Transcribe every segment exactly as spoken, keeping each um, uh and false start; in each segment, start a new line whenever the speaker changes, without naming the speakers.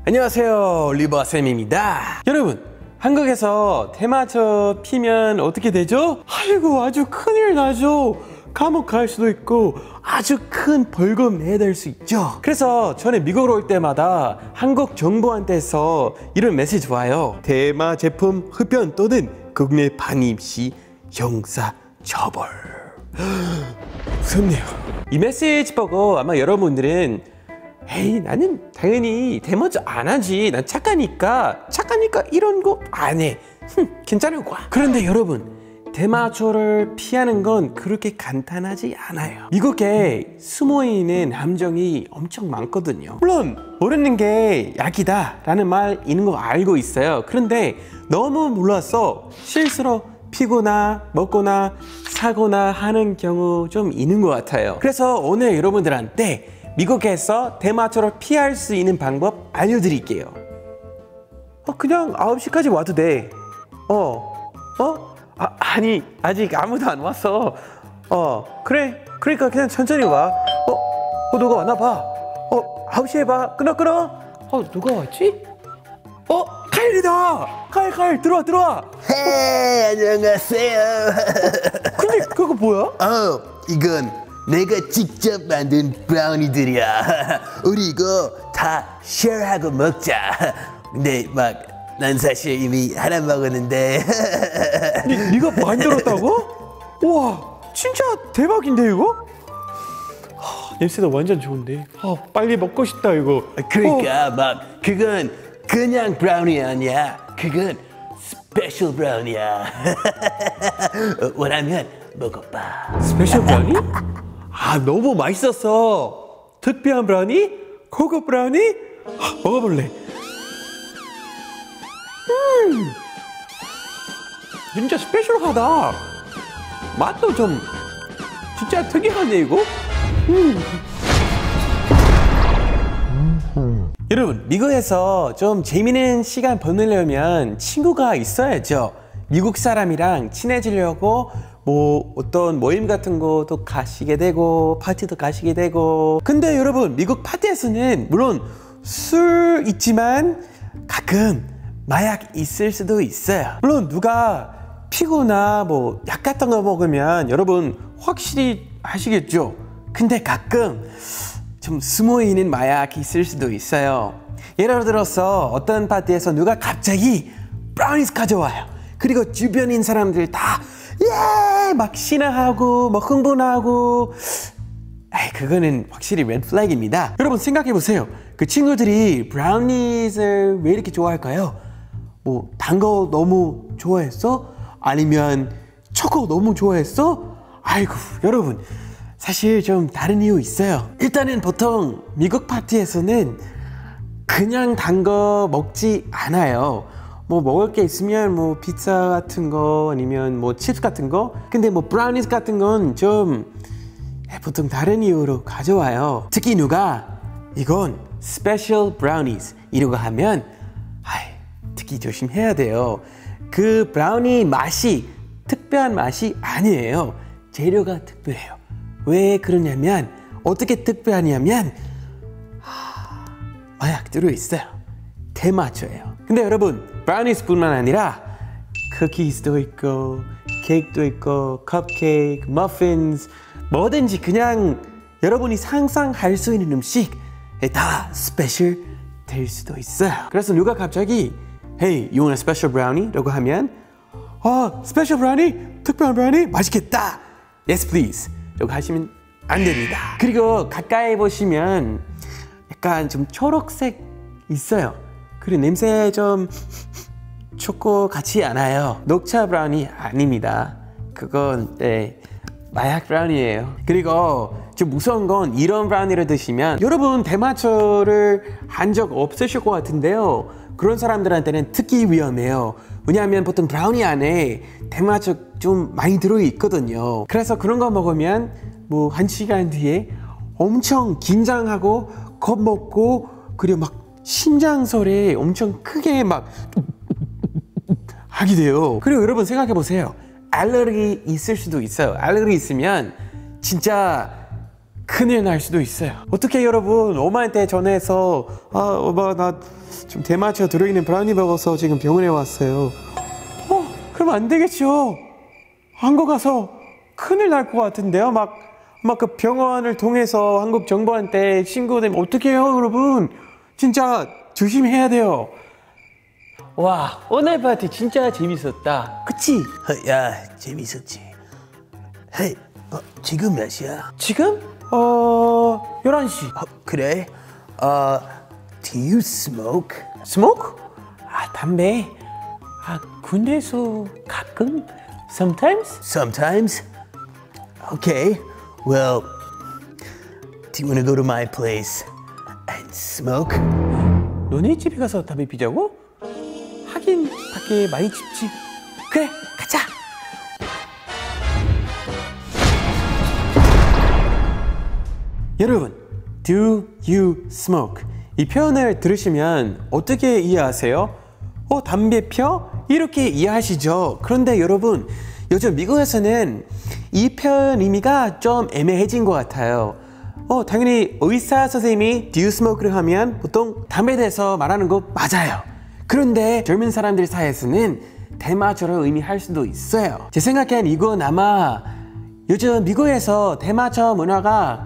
안녕하세요, 리버쌤입니다. 여러분, 한국에서 대마초 피면 어떻게 되죠? 아이고, 아주 큰일 나죠. 감옥 갈 수도 있고 아주 큰 벌금 내야 될 수 있죠. 그래서 저는 미국으로 올 때마다 한국 정부한테서 이런 메시지 와요. 대마 제품 흡연 또는 국내 반입 시 형사 처벌. 무섭네요. 이 메시지 보고 아마 여러분들은 에이, 나는 당연히 대마초 안 하지. 난 착하니까 착하니까 이런 거 안 해. 흠, 괜찮을 거야. 그런데 여러분, 대마초를 피하는 건 그렇게 간단하지 않아요. 미국에 숨어있는 함정이 엄청 많거든요. 물론 모르는 게 약이다 라는 말 있는 거 알고 있어요. 그런데 너무 몰라서 실수로 피거나 먹거나 사거나 하는 경우 좀 있는 것 같아요. 그래서 오늘 여러분들한테 미국에서 대마초를 피할 수 있는 방법 알려드릴게요. 어, 그냥 아홉 시까지 와도 돼. 어? 어? 아, 아니 아직 아무도 안 왔어. 어 그래 그러니까 그냥 천천히 와. 어? 어 누가 왔나 봐. 어 아홉 시에 봐. 끊어 끊어. 어 누가 왔지? 어 카일이다. 카일 카일 들어와 들어와.
헤이, 안녕하세요.
근데 그거 뭐야?
어 이건 내가 직접 만든 브라우니들이야. 우리 이거 다 쉐어하고 먹자. 근데 막 난 사실 이미 하나 먹었는데.
니, 니가 만들었다고? 우와 진짜 대박인데 이거? 하, 냄새도 완전 좋은데. 아, 빨리 먹고 싶다 이거.
그러니까
어.
막 그건 그냥 브라우니 아니야. 그건 스페셜 브라우니야. 원하면 먹어봐.
스페셜 브라우니? 아 너무 맛있었어. 특별한 브라우니? 고급 브라우니? 아, 먹어볼래. 음 진짜 스페셜하다. 맛도 좀 진짜 특이하네 이거. 음. 음. 여러분, 미국에서 좀 재미있는 시간 보내려면 친구가 있어야죠. 미국 사람이랑 친해지려고 뭐 어떤 모임 같은 것도 가시게 되고 파티도 가시게 되고. 근데 여러분, 미국 파티에서는 물론 술 있지만 가끔 마약 있을 수도 있어요. 물론 누가 피거나 뭐 약 같은 거 먹으면 여러분 확실히 아시겠죠? 근데 가끔 좀 숨어있는 마약이 있을 수도 있어요. 예를 들어서 어떤 파티에서 누가 갑자기 브라우니스 가져와요. 그리고 주변인 사람들 다 예! 막 신나하고 막 흥분하고. 에이, 그거는 확실히 레드 플래그입니다. 여러분 생각해보세요. 그 친구들이 브라우니스를 왜 이렇게 좋아할까요? 뭐 단 거 너무 좋아했어? 아니면 초코 너무 좋아했어? 아이고 여러분, 사실 좀 다른 이유 있어요. 일단은 보통 미국 파티에서는 그냥 단 거 먹지 않아요. 뭐 먹을 게 있으면 뭐 피자 같은 거 아니면 뭐 칩스 같은 거. 근데 뭐 브라우니스 같은 건 좀 보통 다른 이유로 가져와요. 특히 누가 이건 스페셜 브라우니스 이러고 하면 아이, 특히 조심해야 돼요. 그 브라우니 맛이 특별한 맛이 아니에요. 재료가 특별해요. 왜 그러냐면, 어떻게 특별하냐면 하, 마약 들어있어요. 대마초예요. 근데 여러분, 브라우니스뿐만 아니라 쿠키스도 있고 케이크도 있고 컵케이크, 머핀스, 뭐든지 그냥 여러분이 상상할 수 있는 음식 다 스페셜 될 수도 있어요. 그래서 누가 갑자기 Hey, you want a special brownie? 라고 하면 어, 스페셜 브라우니? 특별한 브라우니? 맛있겠다! Yes, please! 라고 하시면 안 됩니다. 그리고 가까이 보시면 약간 좀 초록색 있어요. 그리고 냄새 좀 초코 같지 않아요. 녹차 브라우니 아닙니다. 그건 네, 마약 브라우니예요. 그리고 좀 무서운 건 이런 브라우니를 드시면, 여러분 대마초를 한 적 없으실 것 같은데요, 그런 사람들한테는 특히 위험해요. 왜냐하면 보통 브라우니 안에 대마초 좀 많이 들어있거든요. 그래서 그런 거 먹으면 뭐 한 시간 뒤에 엄청 긴장하고 겁먹고, 그리고 막 심장 소리 엄청 크게 막 하게 돼요. 그리고 여러분 생각해 보세요. 알레르기 있을 수도 있어요. 알레르기 있으면 진짜 큰일 날 수도 있어요. 어떻게 여러분 엄마한테 전화해서 아 엄마 나 좀 대마초 들어있는 브라우니 먹어서 지금 병원에 왔어요. 어 그럼 안 되겠죠. 한국 가서 큰일 날 것 같은데요. 막 막 그 병원을 통해서 한국 정부한테 신고되면 어떻게 해요 여러분. 진짜 조심해야 돼요. 와 오늘 파티 진짜 재밌었다. 그치?
어, 야 재밌었지. 헤이 어, 지금 몇 시야?
지금? 어... 열한 시.
어, 그래? 어, do you smoke?
스모크? 아 담배? 아 군대에서 가끔? Sometimes?
Sometimes? Okay, well, do you want to go to my place and smoke?
너네 집에 가서 담배 피자고? 하긴 밖에 많이 춥지. 그래 가자. 여러분, do you smoke? 이 표현을 들으시면 어떻게 이해하세요? 어, 담배 펴? 이렇게 이해하시죠? 그런데 여러분, 요즘 미국에서는 이 표현 의미가 좀 애매해진 것 같아요. 어, 당연히 의사 선생님이 do you smoke를 하면 보통 담배에 대해서 말하는 거 맞아요. 그런데 젊은 사람들 사이에서는 대마초를 의미할 수도 있어요. 제 생각엔 이건 아마 요즘 미국에서 대마초 문화가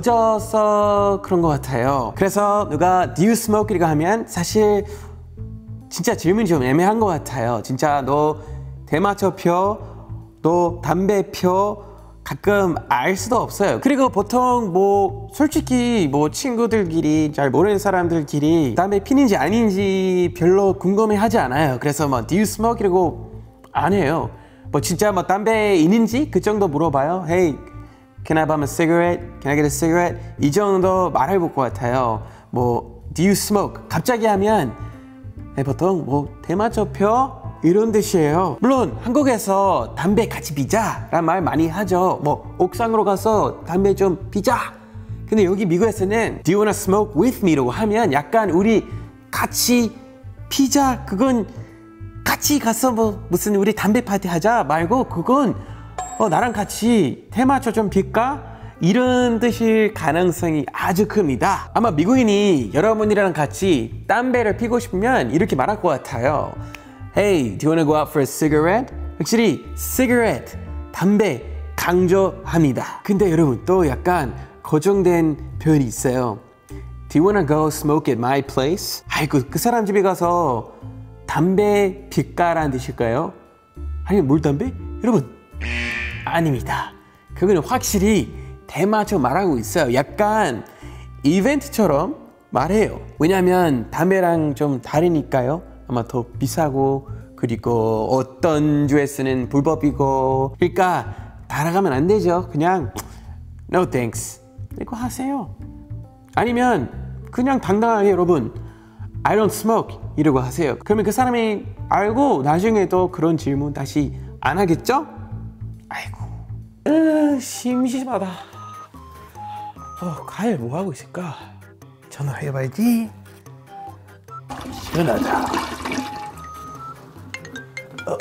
거져서 그런 것 같아요. 그래서 누가 do you smoke 이라고 하면 사실 진짜 질문이 좀 애매한 것 같아요. 진짜 너 대마초 펴? 너 담배 펴? 가끔 알 수도 없어요. 그리고 보통 뭐 솔직히 뭐 친구들끼리 잘 모르는 사람들끼리 담배 피는지 아닌지 별로 궁금해하지 않아요. 그래서 뭐 do you smoke 이라고 안 해요. 뭐 진짜 뭐 담배 있는지 그 정도 물어봐요. Hey, can I buy a cigarette? Can I get a cigarette? 이 정도 말해볼 것 같아요. 뭐 do you smoke? 갑자기 하면 네, 보통 뭐 대마초 펴? 이런 뜻이에요. 물론 한국에서 담배 같이 피자 라는 말 많이 하죠. 뭐 옥상으로 가서 담배 좀 피자. 근데 여기 미국에서는 Do you wanna smoke with me? 라고 하면 약간 우리 같이 피자. 그건 같이 가서 뭐 무슨 우리 담배 파티 하자 말고 그건 어, 나랑 같이 대마초 좀 필까? 이런 뜻일 가능성이 아주 큽니다. 아마 미국인이 여러분이랑 같이 담배를 피고 싶으면 이렇게 말할 것 같아요. Hey, do you wanna go out for a cigarette? 확실히 cigarette, 담배 강조합니다. 근데 여러분 또 약간 고정된 표현이 있어요. Do you wanna go smoke at my place? 아이고 그 사람 집에 가서 담배 필까라는 뜻일까요? 아니 물 담배? 여러분 아닙니다. 그거는 확실히 대마초 말하고 있어요. 약간 이벤트처럼 말해요. 왜냐면 담배랑 좀 다르니까요. 아마 더 비싸고 그리고 어떤 주에서는 불법이고 그러니까 따라가면 안 되죠. 그냥 no thanks 이거 하세요. 아니면 그냥 당당하게 여러분 I don't smoke 이러고 하세요. 그러면 그 사람이 알고 나중에도 그런 질문 다시 안 하겠죠? 아이고 으, 심심하다. 어, 가일 뭐 하고 있을까? 전화해봐야지. 시원하다.
어,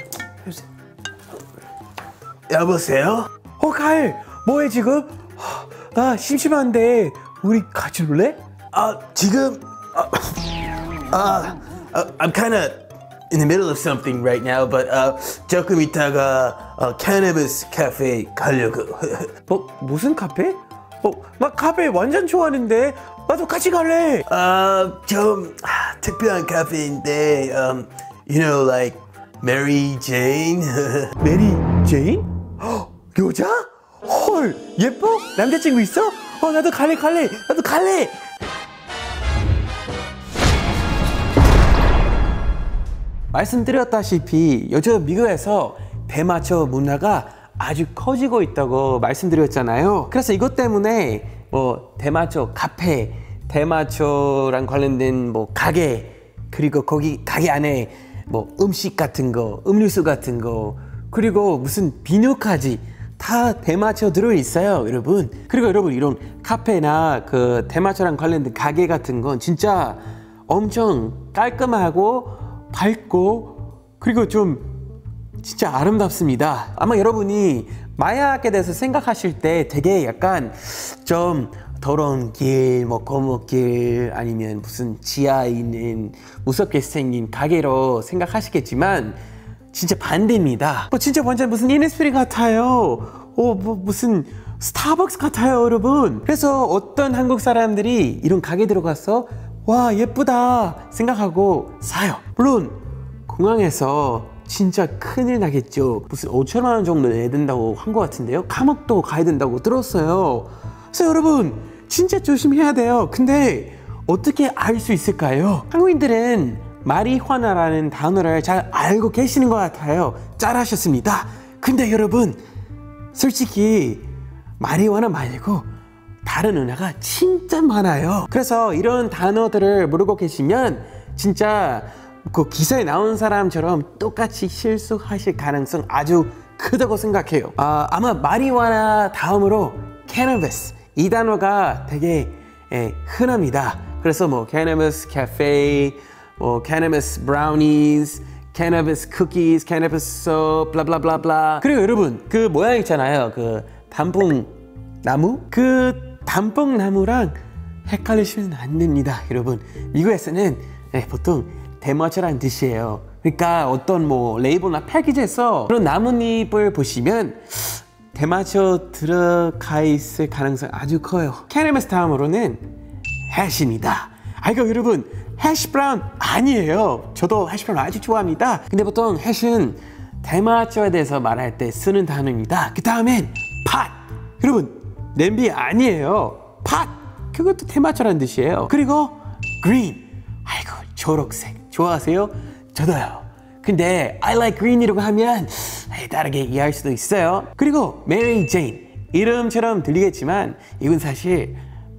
여보세요?
어, 가일 뭐해 지금? 나 심심한데 우리 같이 놀래?
아 지금 아, 아 uh, I'm kind of in the middle of something right now, but uh, 조금 있다가 uh, cannabis cafe 가려고.
뭐 무슨 카페? 어, 나 카페 완전 좋아하는데 나도 같이 갈래.
아, 좀 아, 특별한 카페인데, um, you know, like Mary Jane.
메리 제인? 헉, 여자? 헐, 예뻐? 남자친구 있어? 어, 나도 갈래, 갈래, 나도 갈래. 말씀드렸다시피 요즘 미국에서 대마초 문화가 아주 커지고 있다고 말씀드렸잖아요. 그래서 이것 때문에 뭐 대마초 카페, 대마초랑 관련된 뭐 가게, 그리고 거기 가게 안에 뭐 음식 같은 거, 음료수 같은 거, 그리고 무슨 비누까지 다 대마초 들어있어요, 여러분. 그리고 여러분 이런 카페나 그 대마초랑 관련된 가게 같은 건 진짜 엄청 깔끔하고 밝고 그리고 좀 진짜 아름답습니다. 아마 여러분이 마약에 대해서 생각하실 때 되게 약간 좀 더러운 길, 뭐 거목길 아니면 무슨 지하에 있는 무섭게 생긴 가게로 생각하시겠지만 진짜 반대입니다. 뭐 진짜 완전 무슨 이니스프리 같아요. 어, 뭐 무슨 스타벅스 같아요, 여러분. 그래서 어떤 한국 사람들이 이런 가게 들어가서 와 예쁘다 생각하고 사요. 물론 공항에서 진짜 큰일 나겠죠. 무슨 오천만 원 정도 내야 된다고 한 것 같은데요. 감옥도 가야 된다고 들었어요. 그래서 여러분 진짜 조심해야 돼요. 근데 어떻게 알 수 있을까요? 한국인들은 마리화나라는 단어를 잘 알고 계시는 것 같아요. 잘하셨습니다. 근데 여러분 솔직히 마리화나 말고 다른 은하가 진짜 많아요. 그래서 이런 단어들을 모르고 계시면 진짜 그 기사에 나온 사람처럼 똑같이 실수하실 가능성 아주 크다고 생각해요. 아, 아마 마리화나 다음으로 캐너비스 이 단어가 되게 예, 흔합니다. 그래서 뭐 캐너비스 카페, 뭐 캐너비스 브라우니즈, 캐너비스 쿠키즈, 캐너비스 소 블라블라블라. 그리고 여러분 그 모양 있잖아요. 그 단풍 나무? 그 단풍 나무랑 헷갈리시면 안 됩니다. 여러분 미국에서는 예, 보통 대마초라는 뜻이에요. 그러니까 어떤 뭐 레이블이나 패키지에서 그런 나뭇잎을 보시면 대마초 들어가 있을 가능성이 아주 커요. 캐너비스 다음으로는 해시입니다. 아 이거 여러분 해시 브라운 아니에요. 저도 해시 브라운 아주 좋아합니다. 근데 보통 해시는 대마초에 대해서 말할 때 쓰는 단어입니다. 그 다음엔 팥. 여러분 냄비 아니에요. 팥. 그것도 대마초라는 뜻이에요. 그리고 green. 아이고 초록색 좋아하세요? 저도요. 근데 I like green이라고 하면 다르게 이해할 수도 있어요. 그리고 Mary Jane 이름처럼 들리겠지만 이건 사실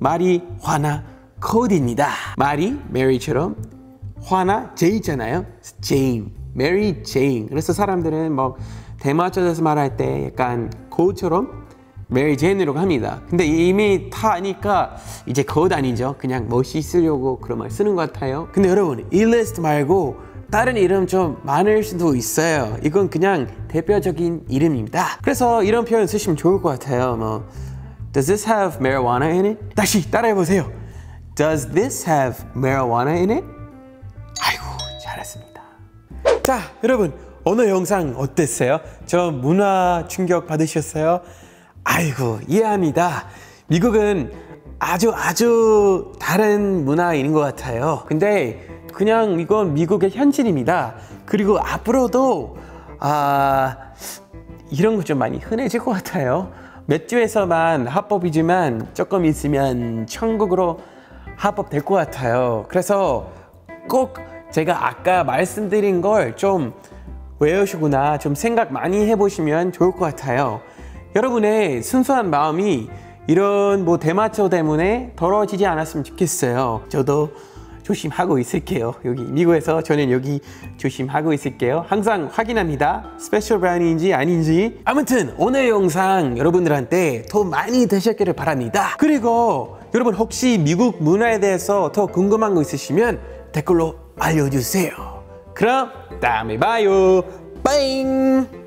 마리화나 코드입니다. 마리, 메리처럼 화나 제이잖아요. Jane, Mary Jane. 그래서 사람들은 뭐 대마초에서 말할 때 약간 코드처럼 메리 제인이라고 합니다. 근데 이미 다 아니까 이제 코드 아니죠. 그냥 멋있으려고 그런 말 쓰는 것 같아요. 근데 여러분 이 리스트 말고 다른 이름 좀 많을 수도 있어요. 이건 그냥 대표적인 이름입니다. 그래서 이런 표현 쓰시면 좋을 것 같아요. 뭐 Does this have marijuana in it? 다시 따라해보세요. Does this have marijuana in it? 아이고 잘했습니다. 자 여러분 오늘 영상 어땠어요? 저 문화 충격 받으셨어요? 아이고 이해합니다. 미국은 아주 아주 다른 문화인 것 같아요. 근데 그냥 이건 미국의 현실입니다. 그리고 앞으로도 아 이런 거 좀 많이 흔해질 것 같아요. 몇 주에서만 합법이지만 조금 있으면 천국으로 합법될 것 같아요. 그래서 꼭 제가 아까 말씀드린 걸 좀 외우시거나 좀 생각 많이 해보시면 좋을 것 같아요. 여러분의 순수한 마음이 이런 뭐 대마초 때문에 더러워지지 않았으면 좋겠어요. 저도 조심하고 있을게요. 여기 미국에서 저는 여기 조심하고 있을게요. 항상 확인합니다. 스페셜 브라운인지 아닌지. 아무튼 오늘 영상 여러분들한테 도움 많이 되셨기를 바랍니다. 그리고 여러분 혹시 미국 문화에 대해서 더 궁금한 거 있으시면 댓글로 알려주세요. 그럼 다음에 봐요. 빠잉.